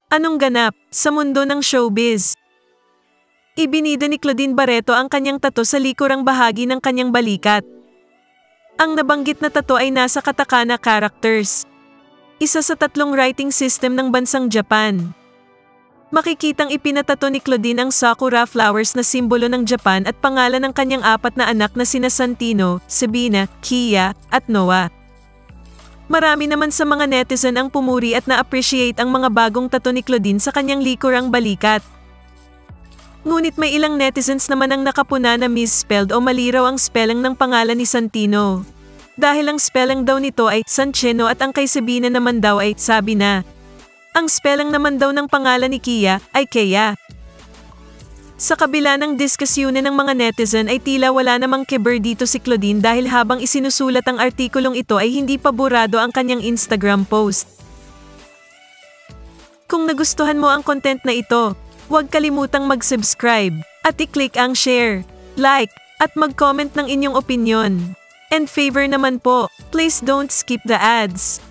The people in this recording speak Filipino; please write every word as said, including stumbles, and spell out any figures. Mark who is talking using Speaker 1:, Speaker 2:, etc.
Speaker 1: Anong ganap sa mundo ng showbiz? Ibinida ni Claudine Barreto ang kanyang tattoo sa likurang bahagi ng kanyang balikat. Ang nabanggit na tattoo ay nasa katakana characters, isa sa tatlong writing system ng bansang Japan. Makikitang ipinatato ni Claudine ang sakura flowers na simbolo ng Japan at pangalan ng kanyang apat na anak na sina Santino, Sabina, Kia, at Noah. Marami naman sa mga netizen ang pumuri at na-appreciate ang mga bagong tattoo ni Claudine sa kanyang likurang balikat. Ngunit may ilang netizens naman ang nakapuna na misspelled o mali raw ang spelling ng pangalan ni Santino. Dahil ang spelling daw nito ay Sancheno at ang kay Sabina naman daw ay Sabina. Ang spelling naman daw ng pangalan ni Kia ay Kea. Sa kabila ng diskusyunan ng mga netizen ay tila wala namang kiber dito si Claudine dahil habang isinusulat ang artikulong ito ay hindi pa burado ang kanyang Instagram post. Kung nagustuhan mo ang content na ito, huwag kalimutang mag-subscribe at i-click ang share, like, at mag-comment ng inyong opinyon. And favor naman po, please don't skip the ads.